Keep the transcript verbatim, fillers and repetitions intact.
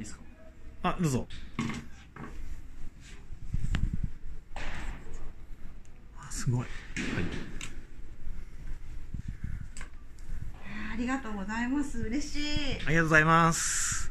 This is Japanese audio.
いですか？ あ、どうぞ。あ、すごい。はい。 ありがとうございます。嬉しい。 ありがとうございます。